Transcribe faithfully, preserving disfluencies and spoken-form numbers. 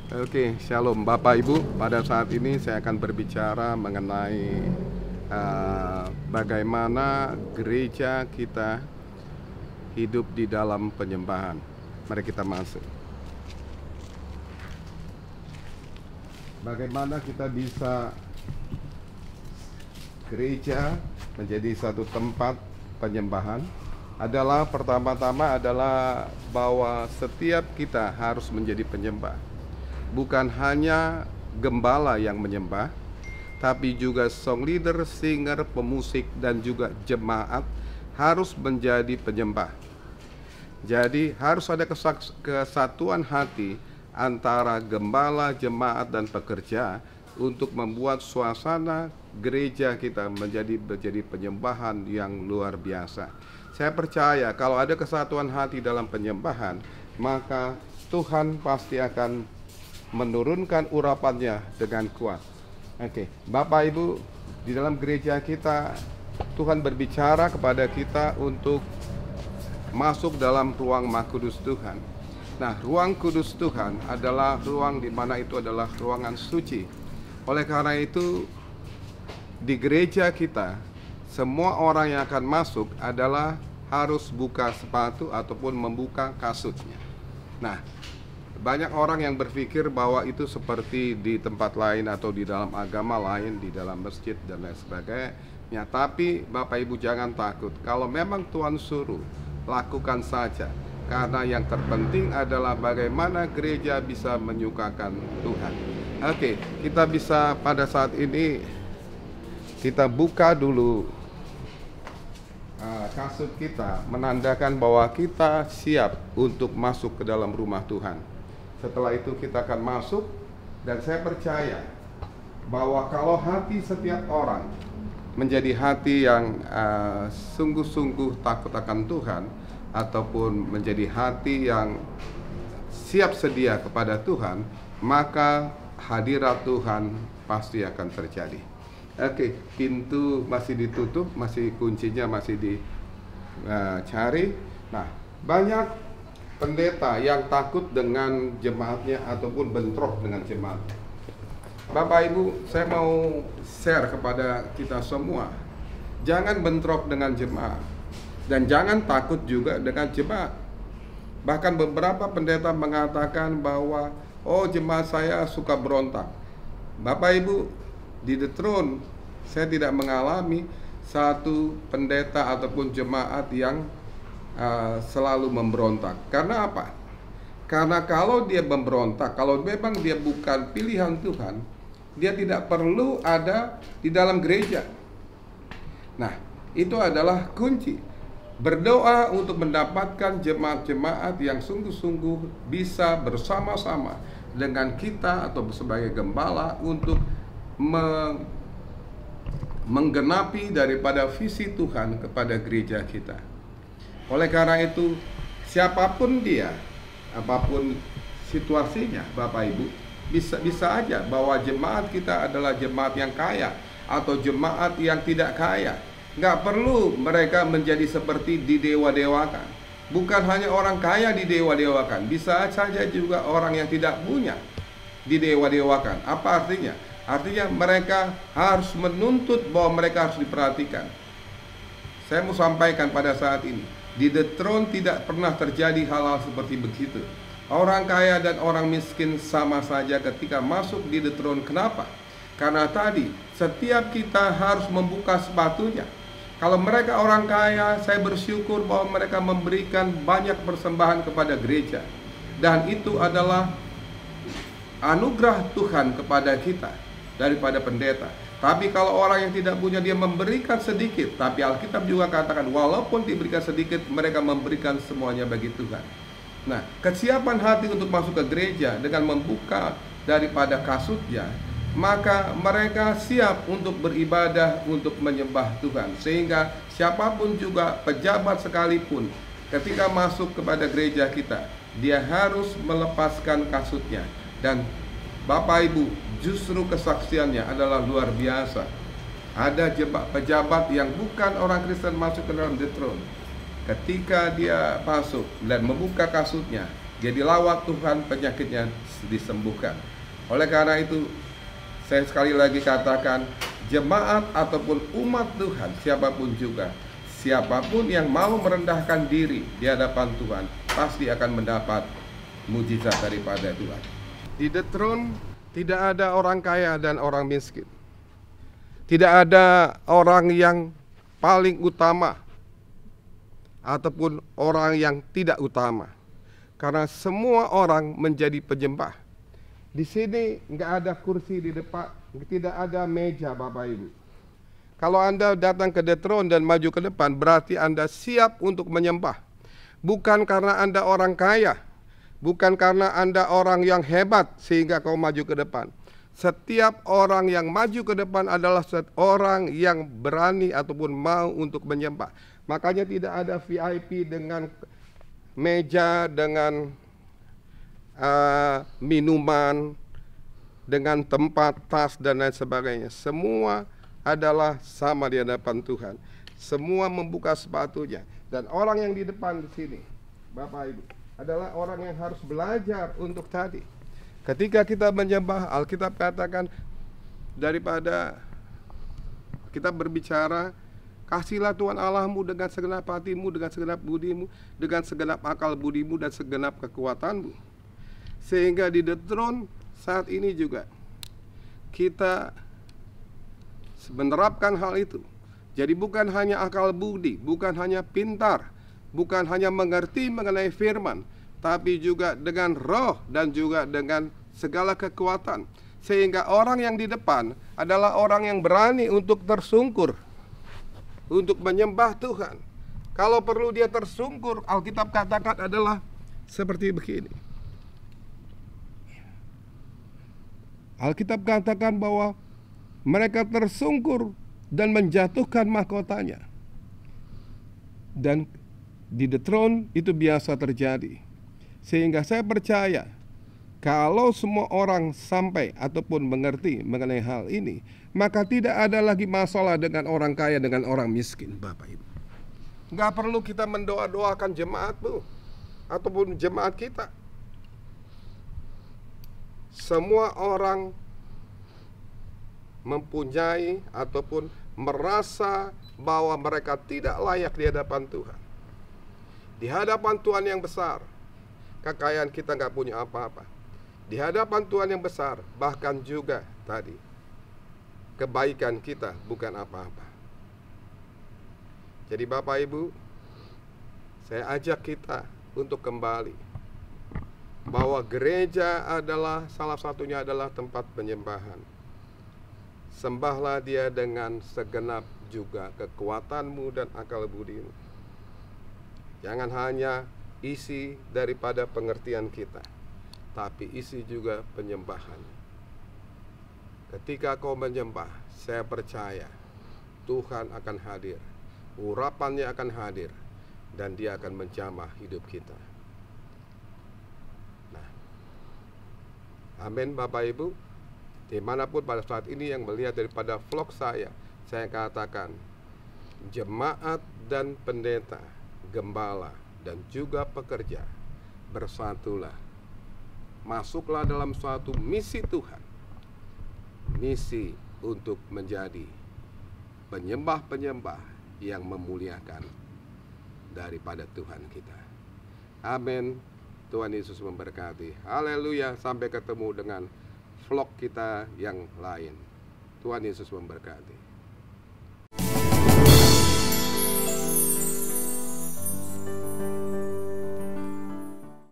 Oke, Shalom Bapak Ibu. Pada saat ini saya akan berbicara mengenai uh, bagaimana gereja kita hidup di dalam penyembahan. Mari kita masuk. Bagaimana kita bisa gereja menjadi satu tempat penyembahan adalah pertama-tama adalah bahwa setiap kita harus menjadi penyembah. Bukan hanya gembala yang menyembah, tapi juga song leader, singer, pemusik, dan juga jemaat harus menjadi penyembah. Jadi harus ada kesatuan hati antara gembala, jemaat, dan pekerja untuk membuat suasana gereja kita menjadi menjadi penyembahan yang luar biasa. Saya percaya kalau ada kesatuan hati dalam penyembahan, maka Tuhan pasti akan menurunkan urapannya dengan kuat. Oke, Bapak Ibu, di dalam gereja kita Tuhan berbicara kepada kita untuk masuk dalam ruang Maha Kudus Tuhan. Nah, ruang kudus Tuhan adalah ruang di mana itu adalah ruangan suci. Oleh karena itu, di gereja kita semua orang yang akan masuk adalah harus buka sepatu ataupun membuka kasutnya. Nah, banyak orang yang berpikir bahwa itu seperti di tempat lain atau di dalam agama lain, di dalam masjid dan lain sebagainya. Tapi Bapak Ibu jangan takut. Kalau memang Tuhan suruh, lakukan saja. Karena yang terpenting adalah bagaimana gereja bisa menyukakan Tuhan. Oke, kita bisa pada saat ini kita buka dulu uh, kasut kita, menandakan bahwa kita siap untuk masuk ke dalam rumah Tuhan. Setelah itu kita akan masuk, dan saya percaya bahwa kalau hati setiap orang menjadi hati yang uh, sungguh-sungguh takut akan Tuhan, ataupun menjadi hati yang siap sedia kepada Tuhan, maka hadirat Tuhan pasti akan terjadi. Oke, pintu masih ditutup, masih kuncinya masih dicari. Nah, banyak pendeta yang takut dengan jemaatnya ataupun bentrok dengan jemaat. Bapak Ibu, saya mau share kepada kita semua, jangan bentrok dengan jemaat dan jangan takut juga dengan jemaat. Bahkan beberapa pendeta mengatakan bahwa oh, jemaat saya suka berontak. Bapak Ibu, di The Throne saya tidak mengalami satu pendeta ataupun jemaat yang Uh, selalu memberontak. Karena apa? Karena kalau dia memberontak, kalau memang dia bukan pilihan Tuhan, dia tidak perlu ada di dalam gereja. Nah, itu adalah kunci. Berdoa untuk mendapatkan jemaat-jemaat yang sungguh-sungguh bisa bersama-sama dengan kita atau sebagai gembala untuk me menggenapi daripada visi Tuhan kepada gereja kita. Oleh karena itu, siapapun dia, apapun situasinya, Bapak Ibu, bisa bisa aja bahwa jemaat kita adalah jemaat yang kaya atau jemaat yang tidak kaya. Nggak perlu mereka menjadi seperti didewa-dewakan. Bukan hanya orang kaya didewa-dewakan, bisa saja juga orang yang tidak punya didewa-dewakan. Apa artinya? Artinya mereka harus menuntut bahwa mereka harus diperhatikan. Saya mau sampaikan pada saat ini, di The Throne tidak pernah terjadi hal-hal seperti begitu. Orang kaya dan orang miskin sama saja ketika masuk di The Throne. Kenapa? Karena tadi setiap kita harus membuka sepatunya. Kalau mereka orang kaya, saya bersyukur bahwa mereka memberikan banyak persembahan kepada gereja, dan itu adalah anugerah Tuhan kepada kita daripada pendeta. Tapi kalau orang yang tidak punya, dia memberikan sedikit. Tapi Alkitab juga katakan walaupun diberikan sedikit, mereka memberikan semuanya bagi Tuhan. Nah, kesiapan hati untuk masuk ke gereja dengan membuka daripada kasutnya, maka mereka siap untuk beribadah, untuk menyembah Tuhan. Sehingga siapapun juga, pejabat sekalipun, ketika masuk kepada gereja kita, dia harus melepaskan kasutnya. Dan Bapak Ibu, justru kesaksiannya adalah luar biasa. Ada pejabat yang bukan orang Kristen masuk ke dalam The Throne. Ketika dia masuk dan membuka kasutnya, Jadi lawat Tuhan, penyakitnya disembuhkan. Oleh karena itu, saya sekali lagi katakan, jemaat ataupun umat Tuhan, siapapun juga, siapapun yang mau merendahkan diri di hadapan Tuhan, pasti akan mendapat mujizat daripada Tuhan. Di The Throne tidak ada orang kaya dan orang miskin. Tidak ada orang yang paling utama ataupun orang yang tidak utama. Karena semua orang menjadi penyembah. Di sini nggak ada kursi di depan, tidak ada meja, Bapak Ibu. Kalau Anda datang ke The Throne dan maju ke depan, berarti Anda siap untuk menyembah. Bukan karena Anda orang kaya, bukan karena Anda orang yang hebat sehingga kau maju ke depan. Setiap orang yang maju ke depan adalah orang yang berani ataupun mau untuk menyembah. Makanya tidak ada V I P dengan meja, dengan uh, minuman, dengan tempat, tas, dan lain sebagainya. Semua adalah sama di hadapan Tuhan. Semua membuka sepatunya. Dan orang yang di depan di sini, Bapak Ibu, adalah orang yang harus belajar untuk tadi. Ketika kita menyembah, Alkitab katakan, daripada kita berbicara, kasihlah Tuhan Allahmu dengan segenap hatimu, dengan segenap budimu, dengan segenap akal budimu, dan segenap kekuatanmu. Sehingga di The Throne saat ini juga kita menerapkan hal itu. Jadi bukan hanya akal budi, bukan hanya pintar, bukan hanya mengerti mengenai firman, tapi juga dengan roh dan juga dengan segala kekuatan. Sehingga orang yang di depan adalah orang yang berani untuk tersungkur, untuk menyembah Tuhan. Kalau perlu dia tersungkur, Alkitab katakan adalah seperti begini. Alkitab katakan bahwa mereka tersungkur dan menjatuhkan mahkotanya. Dan di The Throne itu biasa terjadi. Sehingga saya percaya, kalau semua orang sampai ataupun mengerti mengenai hal ini, maka tidak ada lagi masalah dengan orang kaya dengan orang miskin, Bapak Ibu. Nggak perlu kita mendoa-doakan jemaat Bu, ataupun jemaat kita. Semua orang mempunyai ataupun merasa bahwa mereka tidak layak di hadapan Tuhan. Di hadapan Tuhan yang besar, kekayaan kita nggak punya apa-apa. Di hadapan Tuhan yang besar, bahkan juga tadi, kebaikan kita bukan apa-apa. Jadi Bapak Ibu, saya ajak kita untuk kembali bahwa gereja adalah salah satunya adalah tempat penyembahan. Sembahlah dia dengan segenap juga kekuatanmu dan akal budimu. Jangan hanya isi daripada pengertian kita, tapi isi juga penyembahan. Ketika kau menyembah, saya percaya Tuhan akan hadir, urapannya akan hadir, dan dia akan menjamah hidup kita. Nah, amin Bapak Ibu. Dimanapun pada saat ini yang melihat daripada vlog saya, saya katakan jemaat dan pendeta, gembala, dan juga pekerja, bersatulah. Masuklah dalam suatu misi Tuhan. Misi untuk menjadi penyembah-penyembah yang memuliakan daripada Tuhan kita. Amin. Tuhan Yesus memberkati. Haleluya. Sampai ketemu dengan vlog kita yang lain. Tuhan Yesus memberkati.